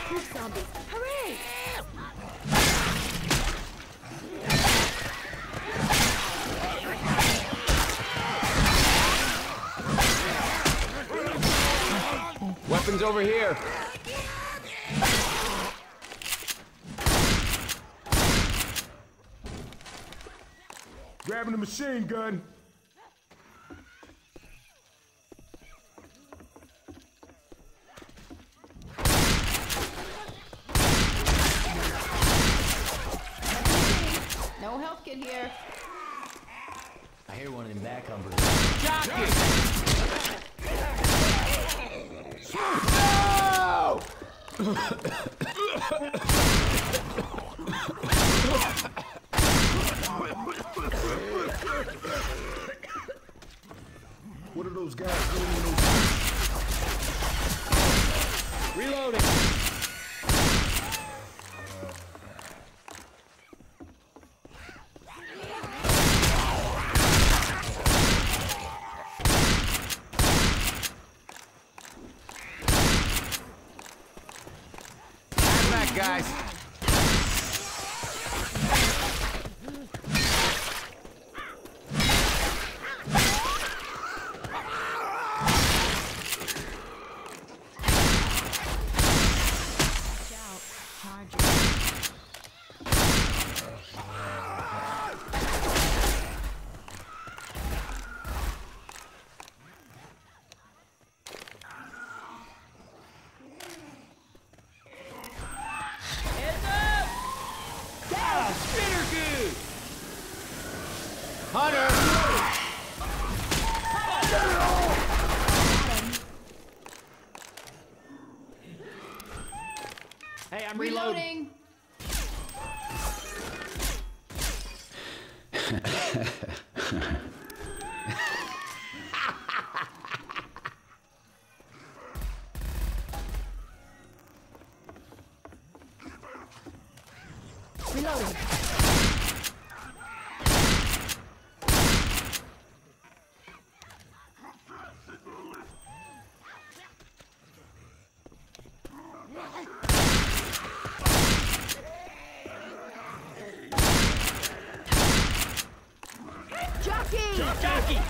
Quick, zombies! Hooray! Weapons over here. Grabbing the machine gun. No health kit here. I hear one in back humpers. Jockey! What are those guys doing in those... Reloading. Back, guys. Watch out. Charger. Spinner good. Hunter. Hey, I'm reloading. Reloading. Jockey! Jockey.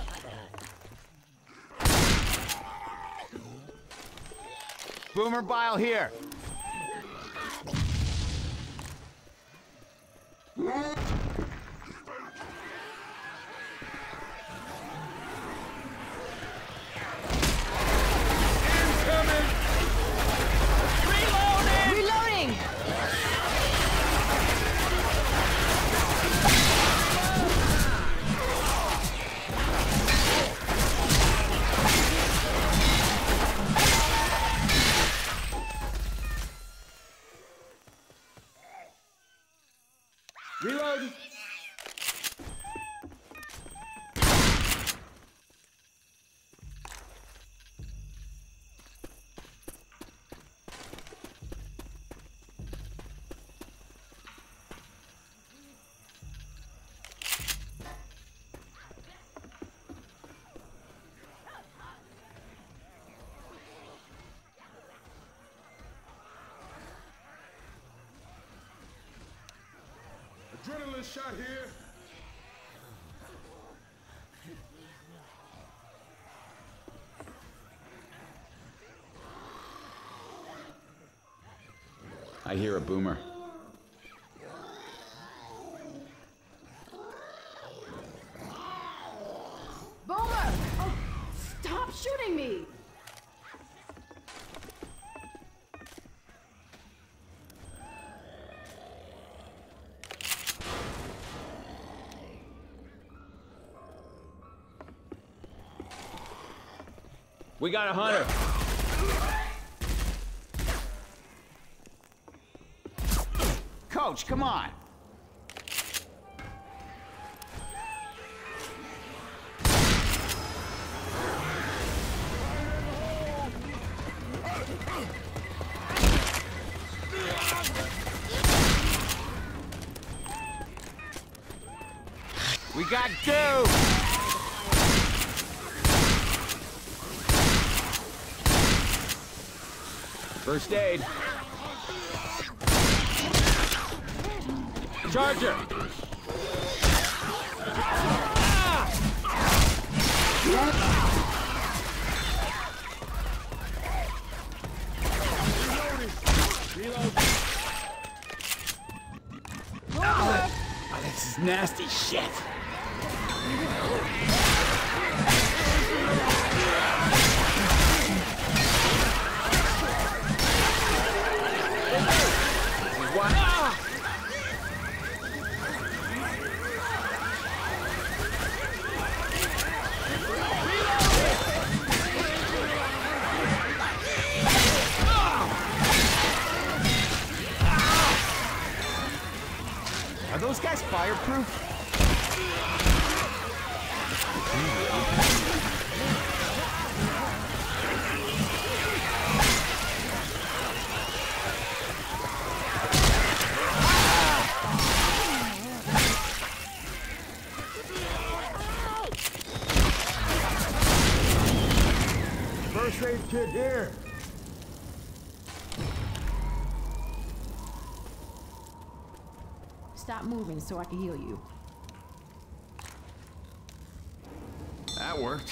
Boomer Bile here. Reloading! Reloading. Adrenaline shot here. I hear a boomer. Boomer! Oh, stop shooting me! We got a hunter. Coach, come on. We got two. First aid. Charger! Oh, this is nasty shit. Are those guys fireproof? First aid kit here. Stop moving so I can heal you. That worked.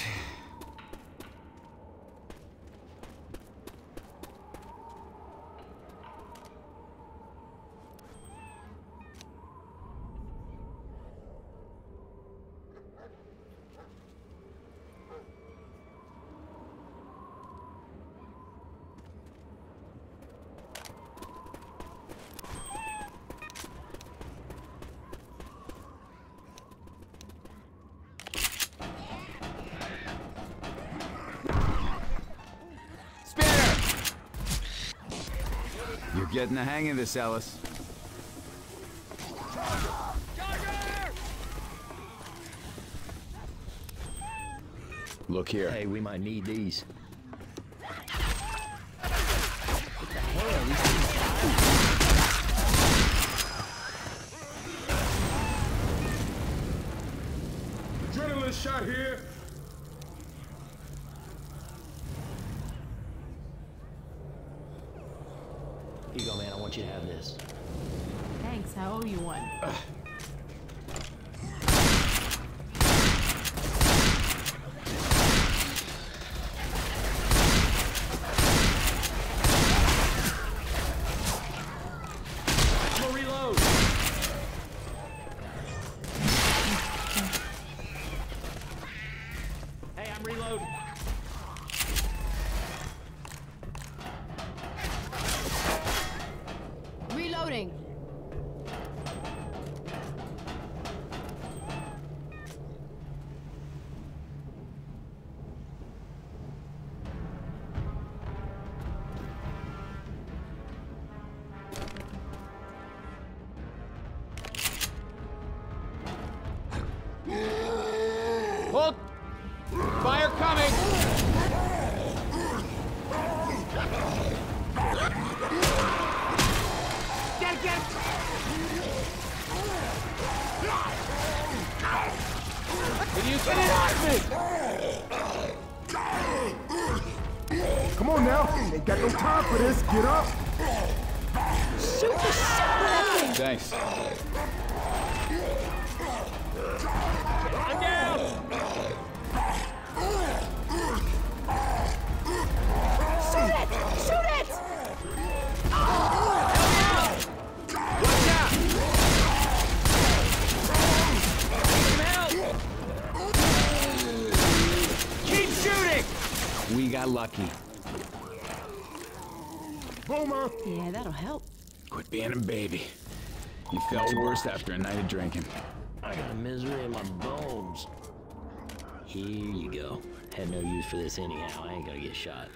You're getting the hang of this, Ellis. Look here. Hey, we might need these. Adrenaline shot here. Here you go, man. I want you to have this. Thanks, I owe you one. I'm gonna reload. Hey, I'm reloading. Reloading. Hold! Fire coming! Get! Can you get it off me? Come on now. Ain't got no time for this. Get up. Shoot the shit out of that thing! Thanks. I'm down. Shoot it! Shoot it! Watch out! Keep shooting! We got lucky. Boomer. Yeah, that'll help. Quit being a baby. You felt worse after a night of drinking. I got misery in my bones. Here you go. Had no use for this anyhow. I ain't gonna get shot.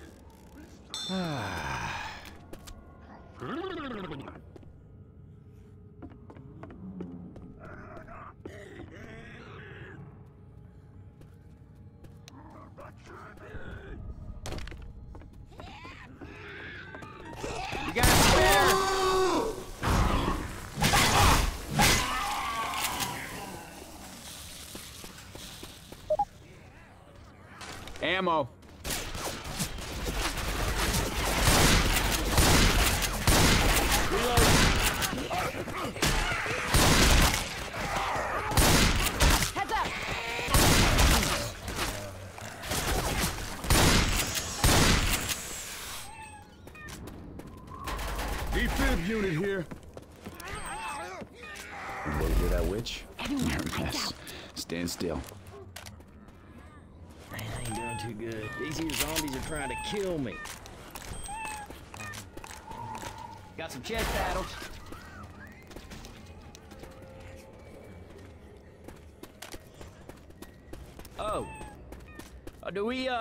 You got a spare! Ammo. unit here. You ready to hear that witch? Everyone, lights Yes. out. Stand still. Man, I ain't doing too good. These here zombies are trying to kill me. Got some chest battles. Oh. Do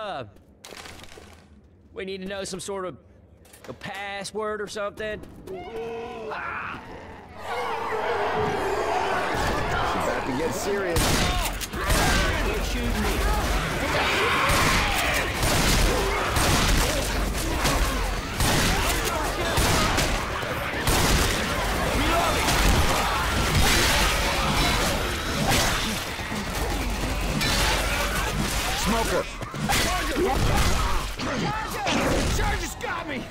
we need to know some sort of a password or something? Ah! About to get serious. Quit shooting me. Smoker. Charges got me!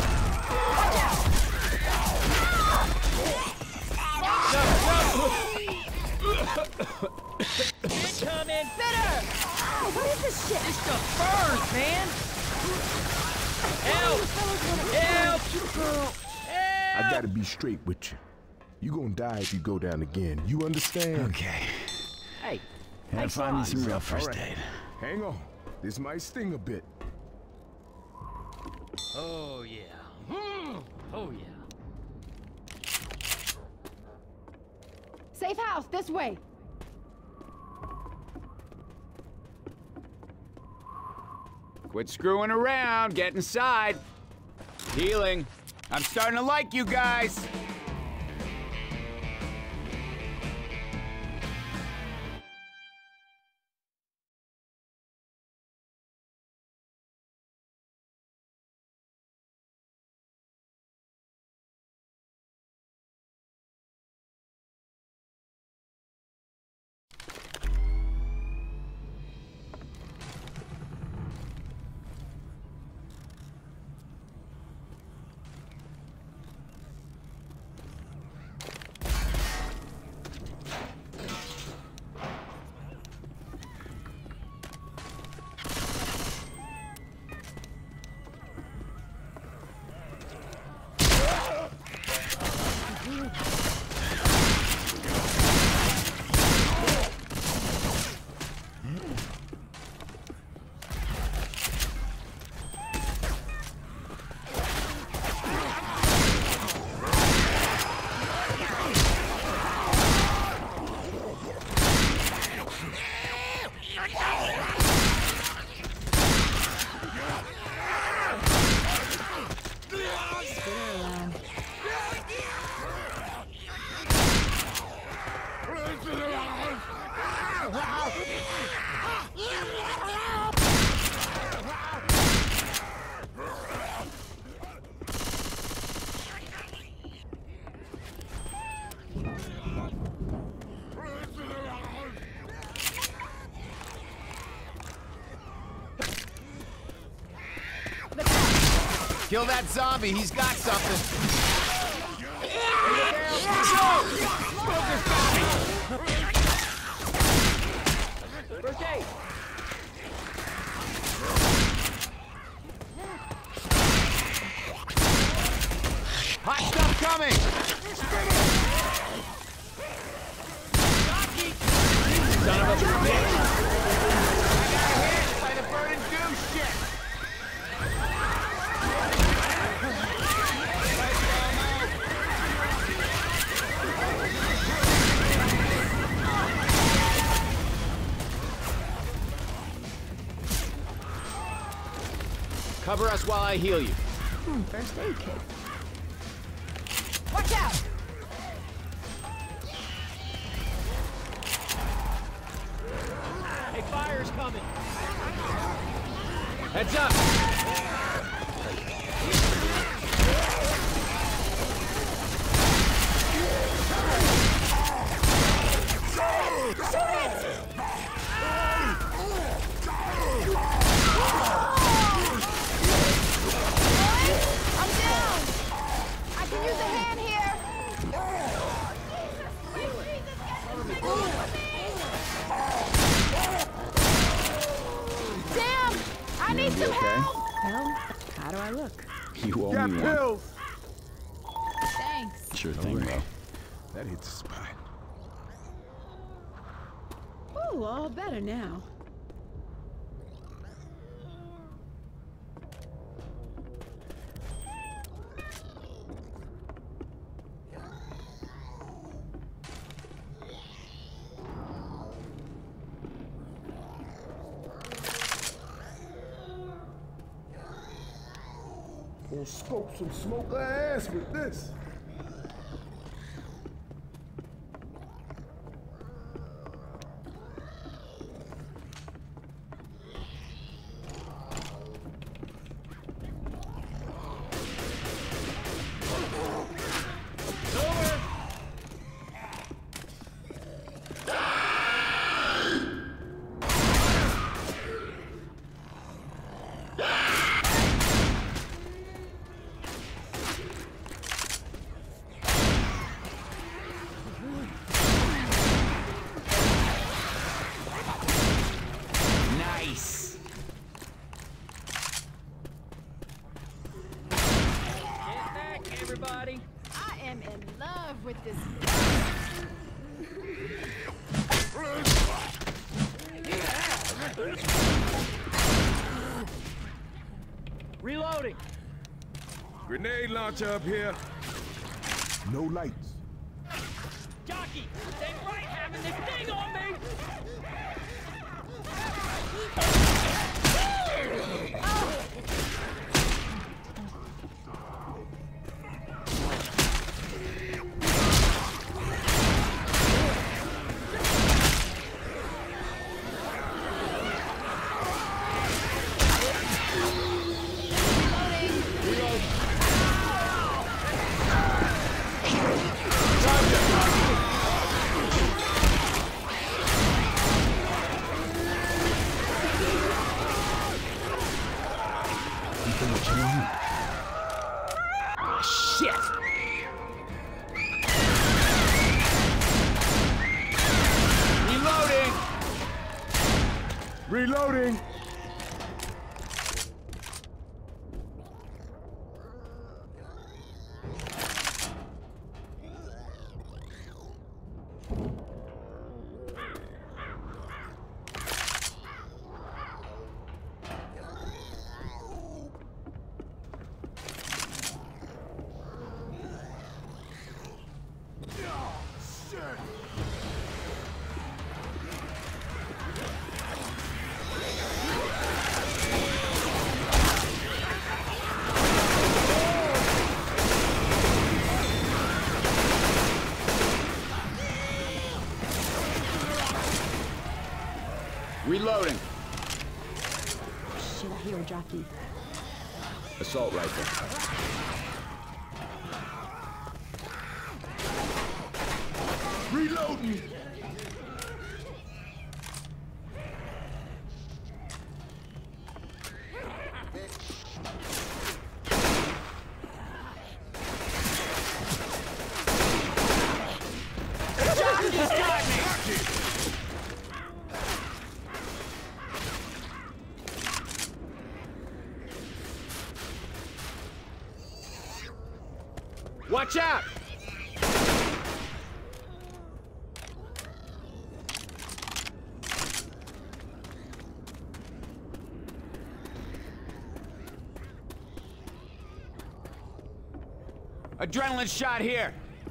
Incoming! Bitter! Oh, what is this shit? This stuff burns, man! Help! Help! I Help! gotta be straight with you. You gonna die if you go down again. You understand? Okay. Hey, Gotta find me some real All first right. aid. Hang on. This might sting a bit. oh yeah. Oh yeah. Safe house, this way. Quit screwing around. Get inside. Healing. I'm starting to like you guys. Kill that zombie, he's got something. First aid! Hot stuff coming! Son of a bitch! I got hit by the burning goose shit! Cover us while I heal you. First aid kit. Watch out! Hey, fire's coming! Heads up! I'm down! I can use a hand here! Damn! I need be some okay? help! Well, how do I look? You owe Got me one. pills! Thanks. Sure thing, bro. That hits the spot. Ooh, all better now. Gonna scope some smoke ass with this. Nice. Get back, everybody. I am in love with this. Reloading. Grenade launcher up here. No lights. Jockey, they right having this thing on me. Reloading! Reloading. Shit, I hear a jockey. Assault rifle. Reloading! Watch out! Adrenaline shot here.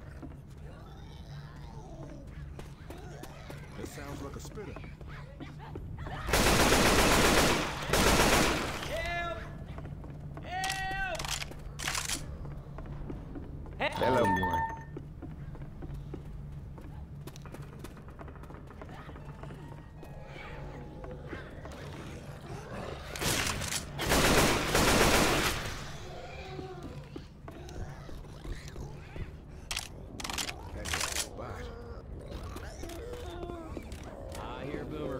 That sounds like a spitter. Hello, boy. That hits the spot. I hear Boomer.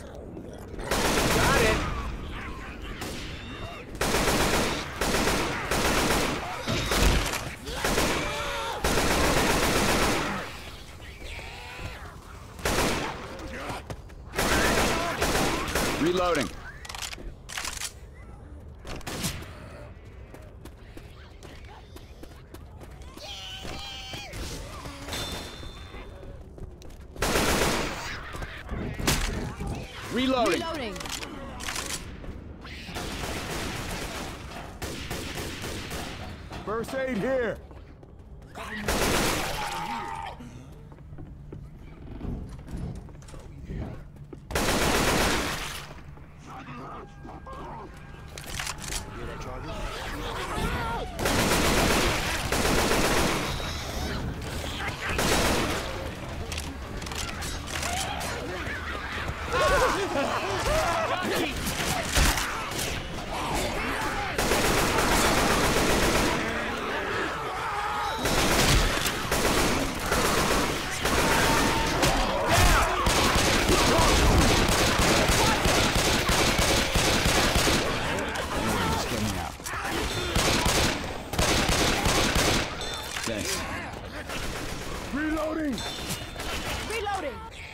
Got it. Reloading. Reloading. Reloading. First aid here. Thanks. Reloading. Reloading.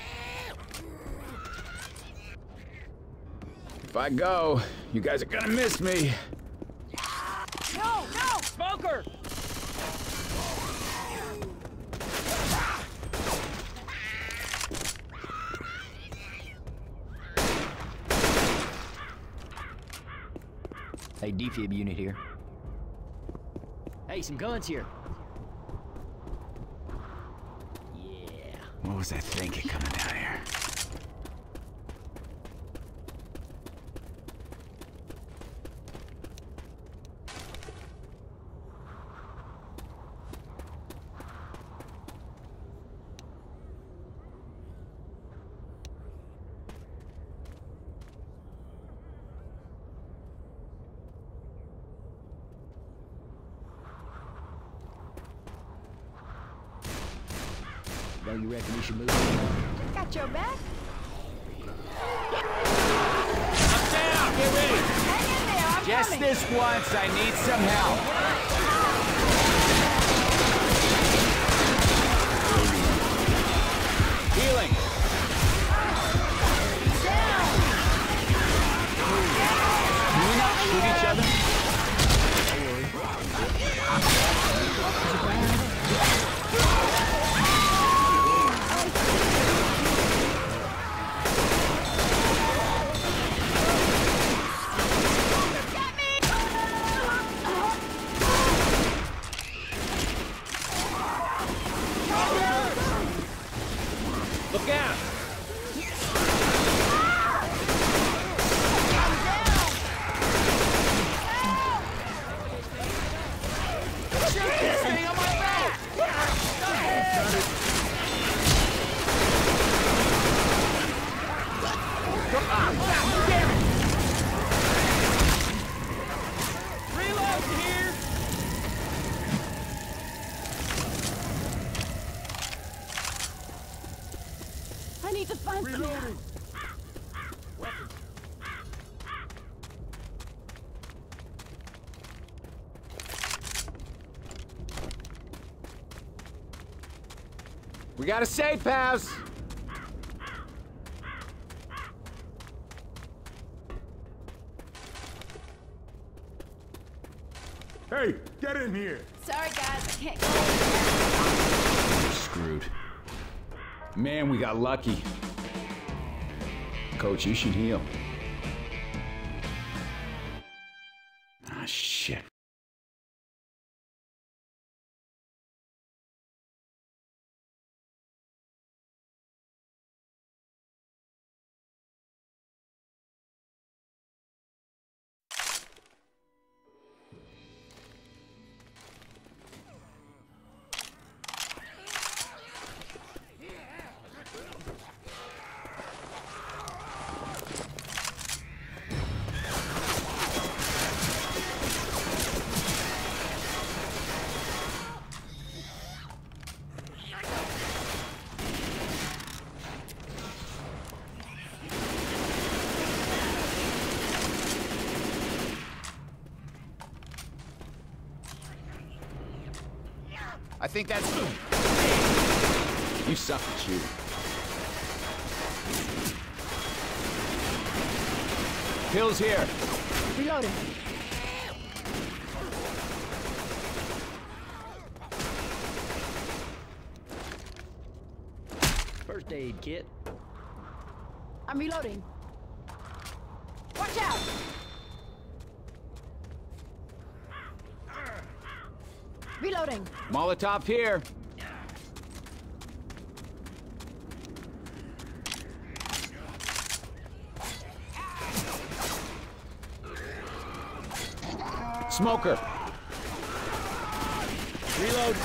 If I go, you guys are gonna miss me. No, no. Smoker! Hey, defib unit here. Hey, some guns here. Yeah. What was I thinking coming down here? Well, you reckon we should move? Got your back. I'm down! Get ready! Hang in there. I'm Just coming. this once, I need some help. Healing. Can we not shoot each other? Look out! Reload here! I need to find some. Reloading. We gotta save, pals. Hey, get in here. Sorry, guys. I can't go. We're screwed. Man, we got lucky. Coach, you should heal. Ah, shit. I think that's... You suck at shooting. Pills here. Reloading. First aid kit. I'm reloading. Watch out! Reloading. Molotov here. Smoker. Reload.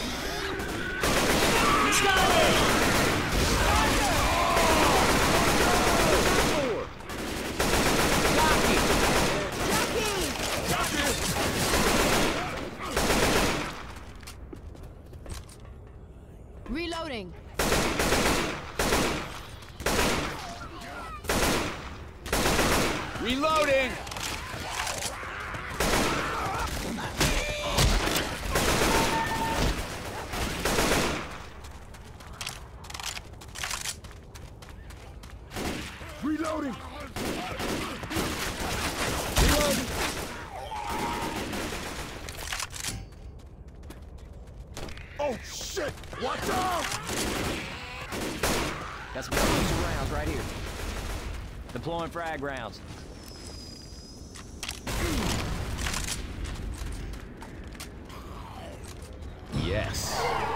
Reloading. Reloading. Reloading. Reloading. Oh shit! Watch out! Got some explosive rounds right here. Deploying frag rounds. Yes.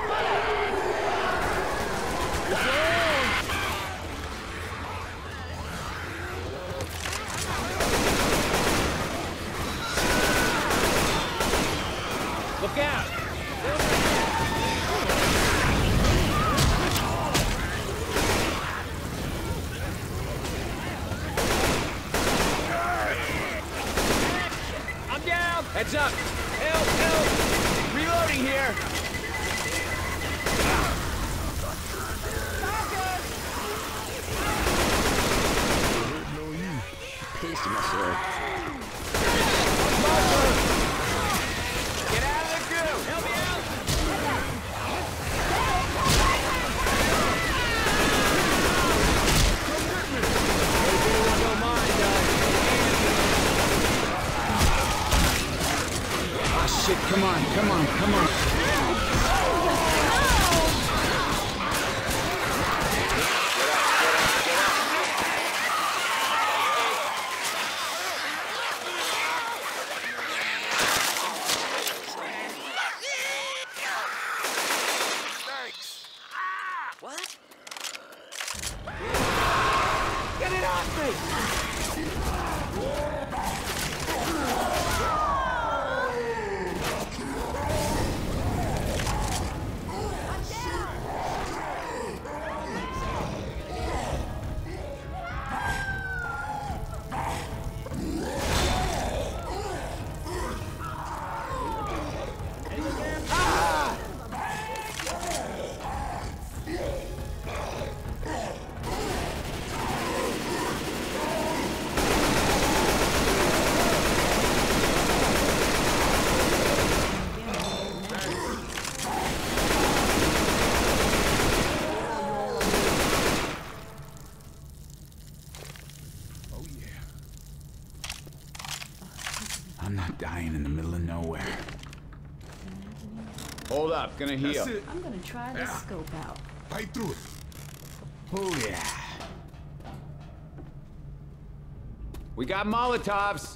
Look out! I'm down! Heads up. Help, help. Reloading here. Pissed myself. Get out of the goo. Help me out. Ah, shit. Come on, come on, come on. What? Get it off me. I'm not dying in the middle of nowhere. Hold up, gonna heal. That's it. I'm gonna try this scope out. Right through it. Oh yeah. We got Molotovs.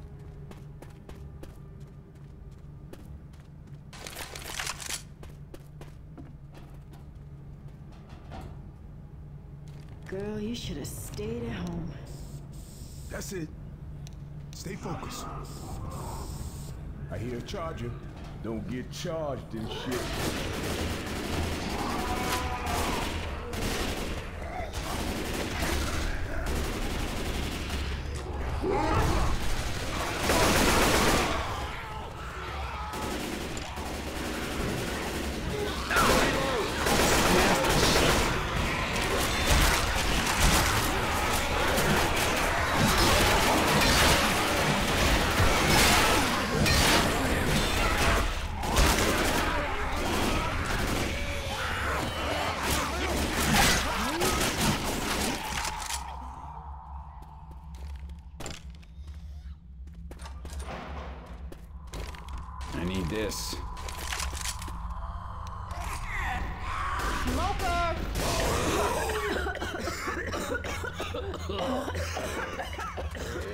Girl, you should have stayed at home. That's it. Stay focused. I hear a charger. Don't get charged and shit. I need this. Smoker!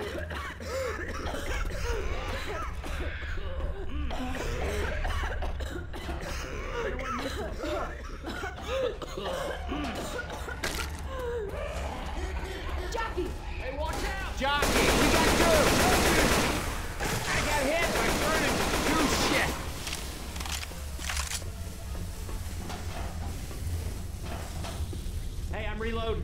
I'm reloading.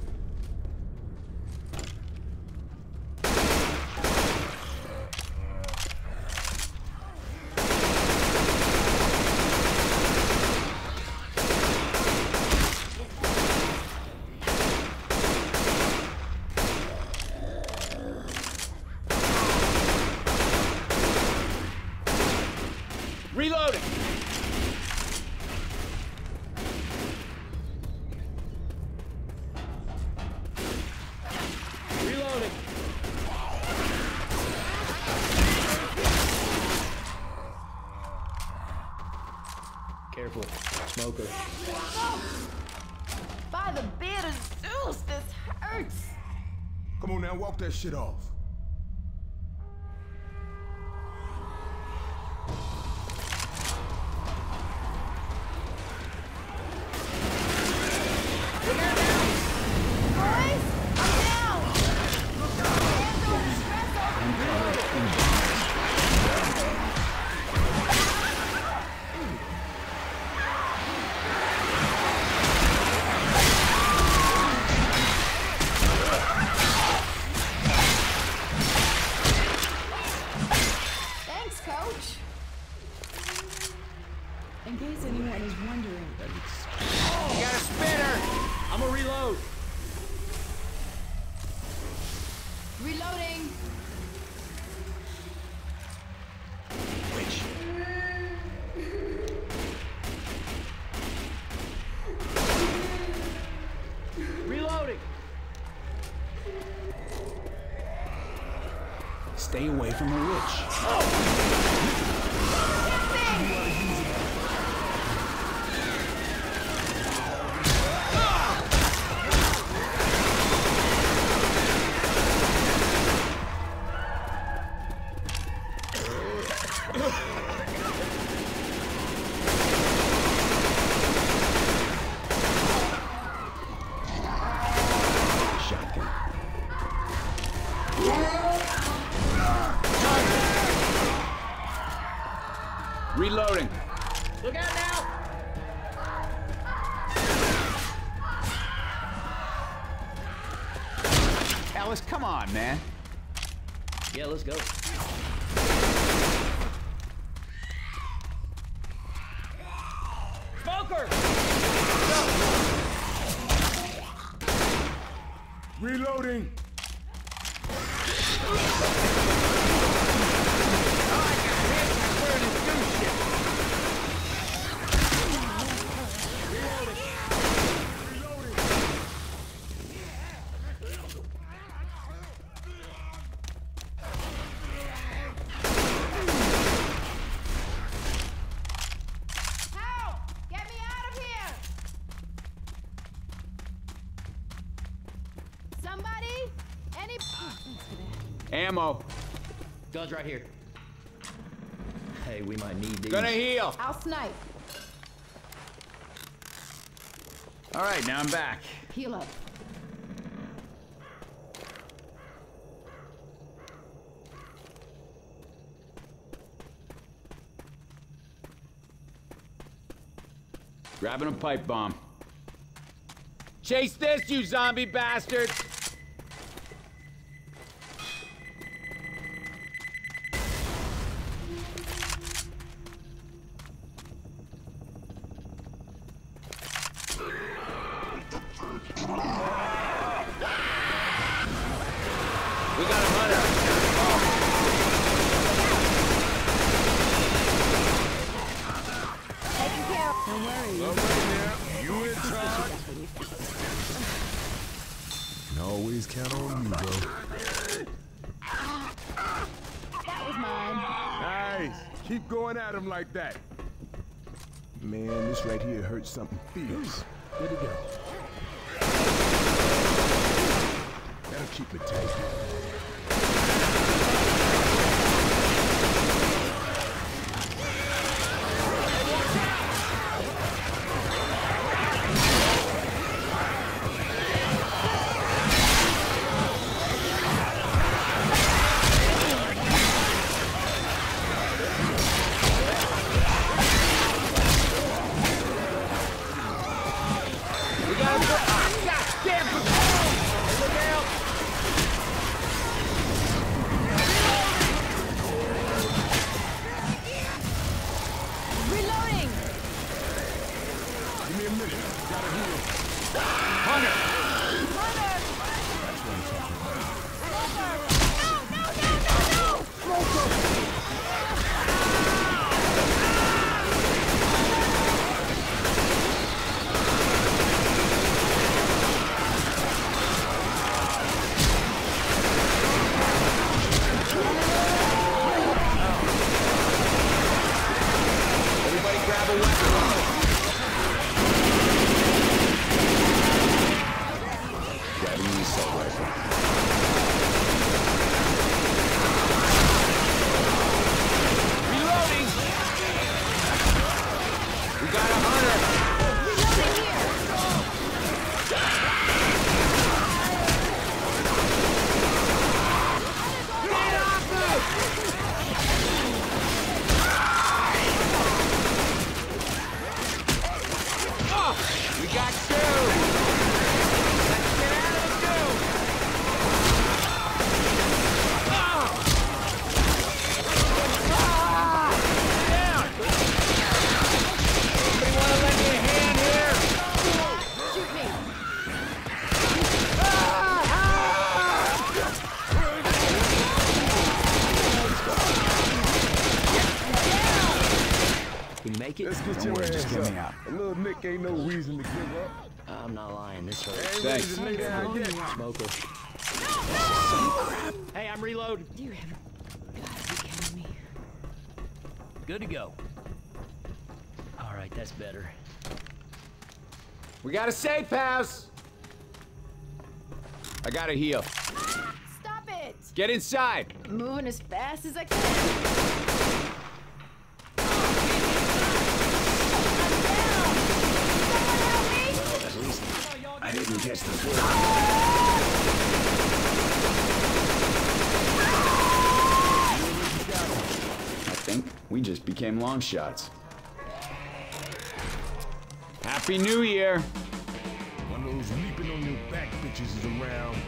Reloading! Reloading. Careful. Smoker. By the beard of Zeus, this hurts. Come on now, walk that shit off. Boys, I'm down. Hands over stress over. Thanks, Coach. In case anyone is wondering, You got a spinner! I'm gonna reload. Reloading. Reloading. Stay away from the witch. Shotgun. Reloading. Look out now. Ellis, come on, man. Yeah, let's go. Smoker. Reloading. Help! Get me out of here! Somebody? Any... Ammo. Guns right here. Hey, we might need these. Gonna heal. I'll snipe. All right, now I'm back. Heal up. Grabbing a pipe bomb. Chase this, you zombie bastards! We got a hunter. Taking care of... don't worry. You in charge? Can always count on you, bro. That was mine. Nice. Keep going at him like that. Man, this right here hurts something fierce. Good to go. That'll keep it tight. We got Let's get Don't your worry, just ass get up. me out. A little Nick ain't no reason to give up. I'm not lying. This Ain't hurts. ready Thanks. to lay down yet. Smoker. Hey, I'm reload. You have got to be kidding me. Good to go. All right, that's better. We got a safe house. I gotta heal. Stop it! Get inside. Moving as fast as I can. I didn't catch the sword. I think we just became long shots. Happy New Year. One of those leaping on your back bitches is around.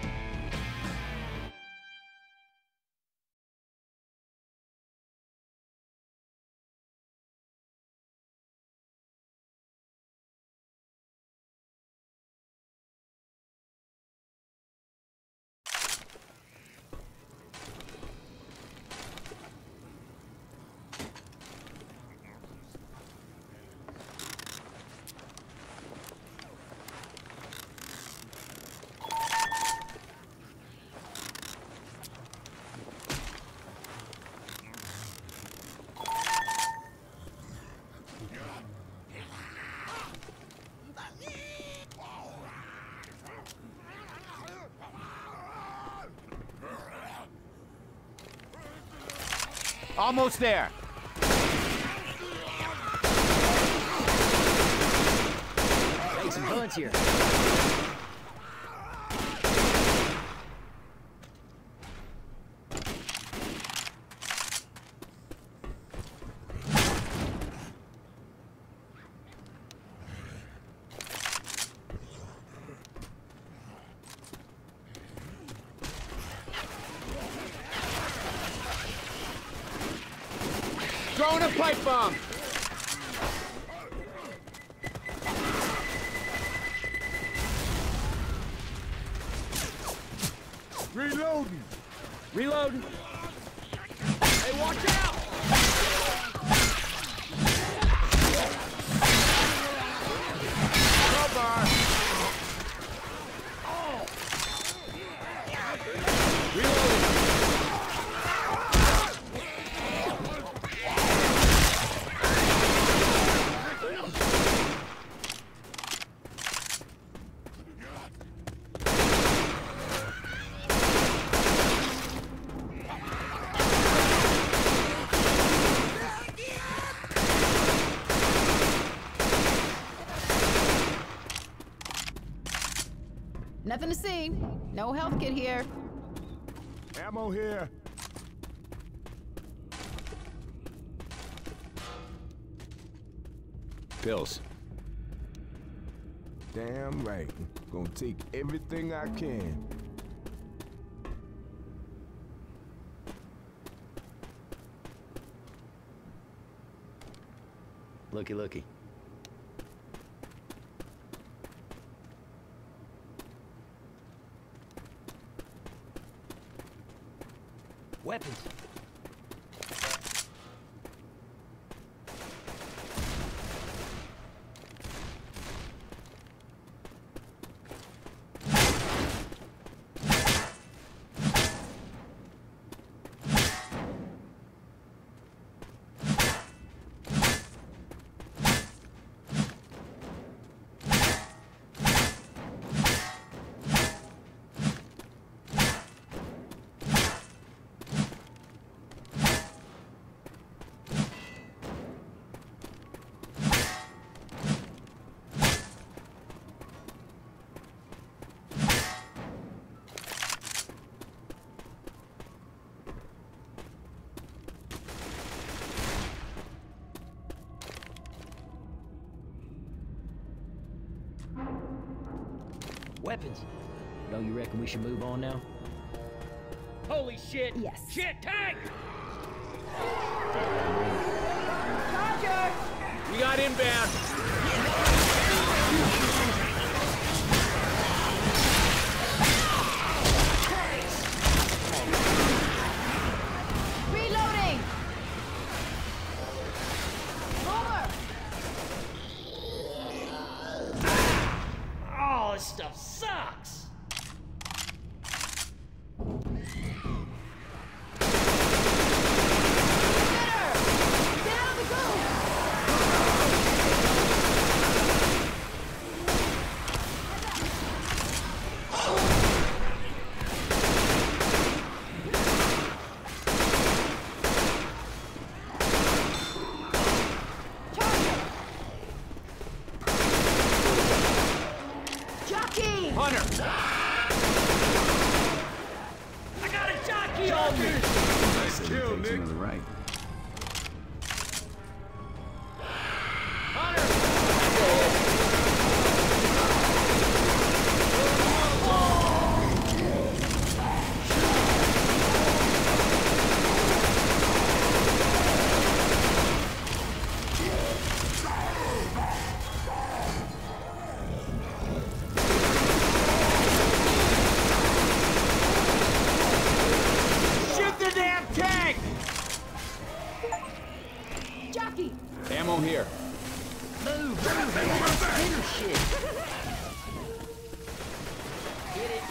Almost there. Hey, some bullets here. Throwing a pipe bomb. Reloading. Reload. Hey, watch out! Crowbar. Nothing to see. No health kit here. Ammo here. Pills. Damn right. Gonna take everything I can. Looky, looky. Weapons. Weapons. No, you reckon we should move on now? Holy shit! Yes. Shit, tank! Roger! We got inbound. Reloading! Boomer! sucks! Hunter! I got a jockey on me! Nice kill, Nick. To the right. Jockey! Ammo here. Move, man. Shit. Get it.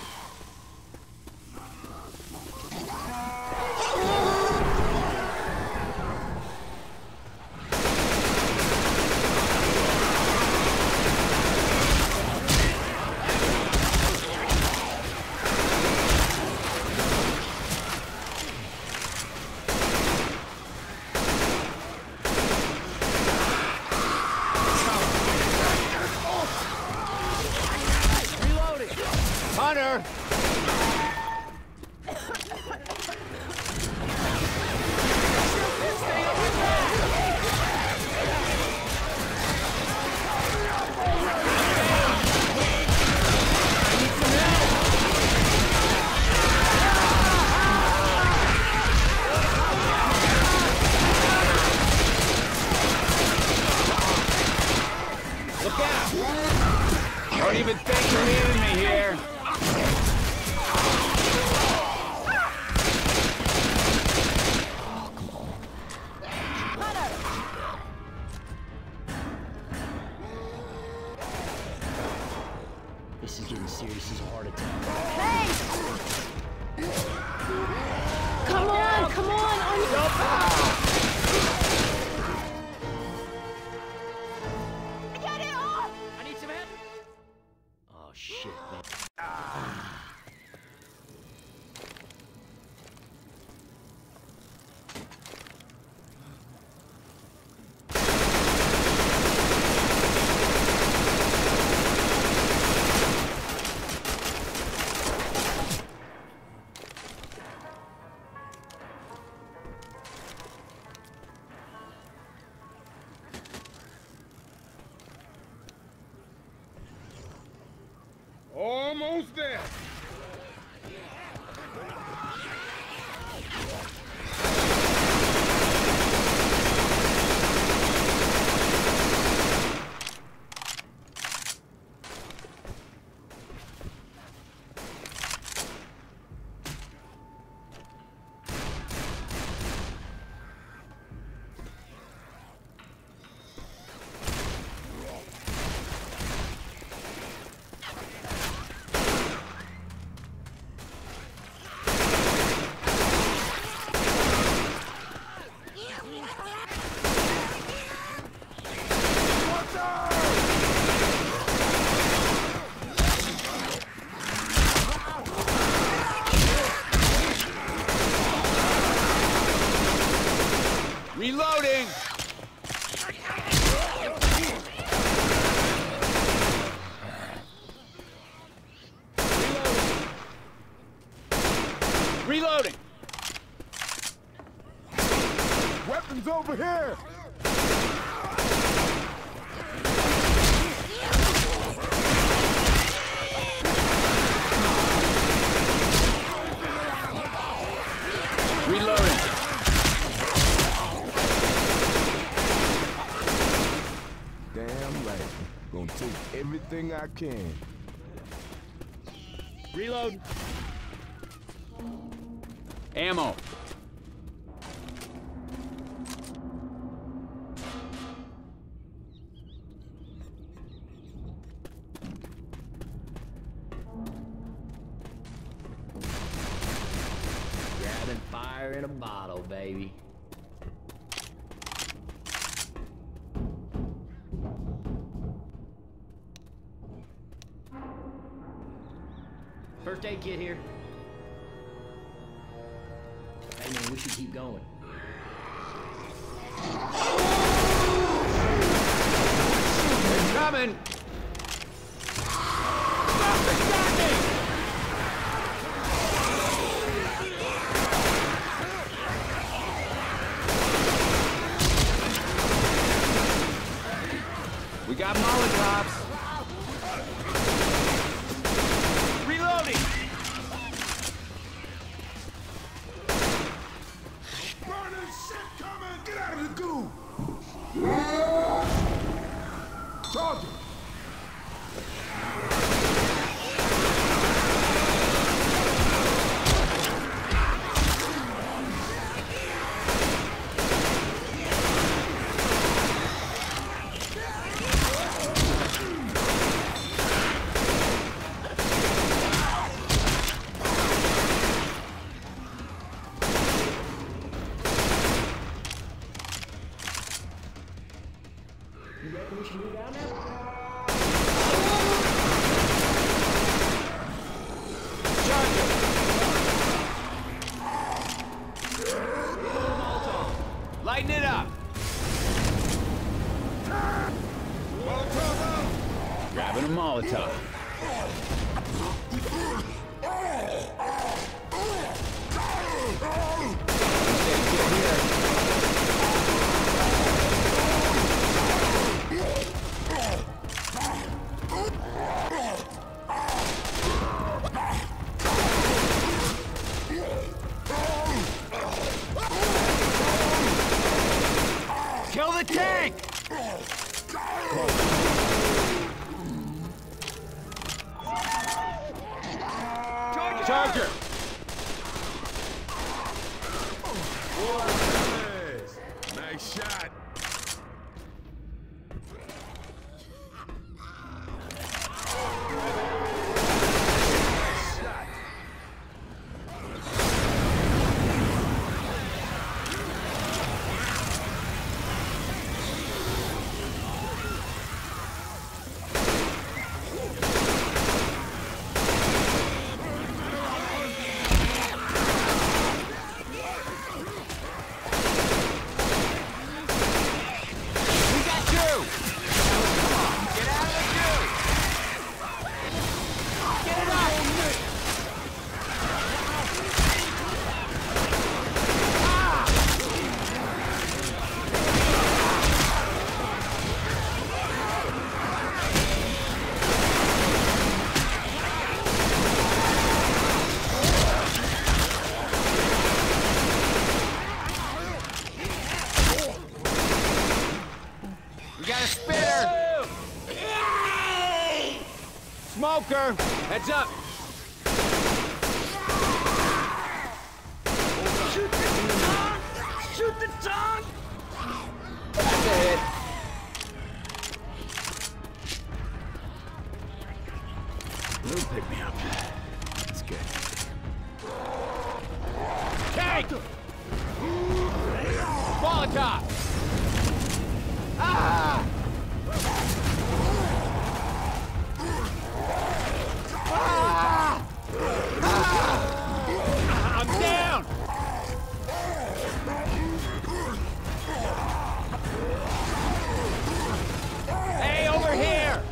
Hunter! Look out! Don't even think you're leaving me here. This is getting serious as a heart attack. Hey! Come on, come on! Get it off! I need some help! Oh shit, man. Almost there. Reloading! Reloading! Weapons over here. Reloading! Damn right. Gonna take everything I can. Reload! Ammo! having fire in a bottle, baby. First aid kit here. Hey man, we should keep going. They're coming! We got Molotovs. Reloading! Burning shit coming! Get out of the goo! Charge it! Lighten it up! Grabbing a Molotov. Kill the tank! Charger! Yes. Nice shot. We got a spitter! Smoker! Heads up! Shoot the tongue! Shoot the tongue! That's a hit. Blue pick me up. That's good. Tank! Molotov! Ah! Ah! Ah! I'm down! Hey, over here!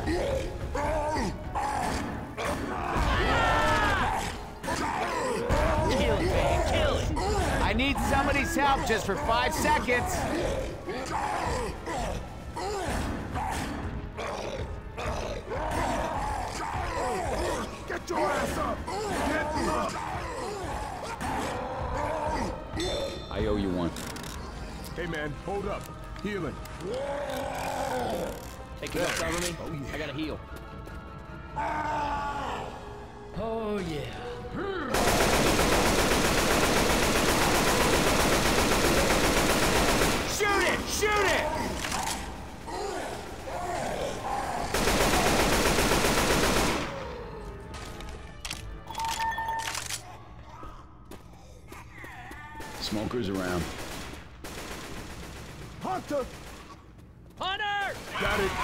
Kill it, man, kill it! I need somebody's help just for 5 seconds. Get your ass up! Get up! I owe you one. Hey man, hold up. Healing. Hey, can you cover me? Oh, yeah. I gotta heal. Oh, yeah. Shoot it! Shoot it! Smokers around. Hunter! Hunter! Got it!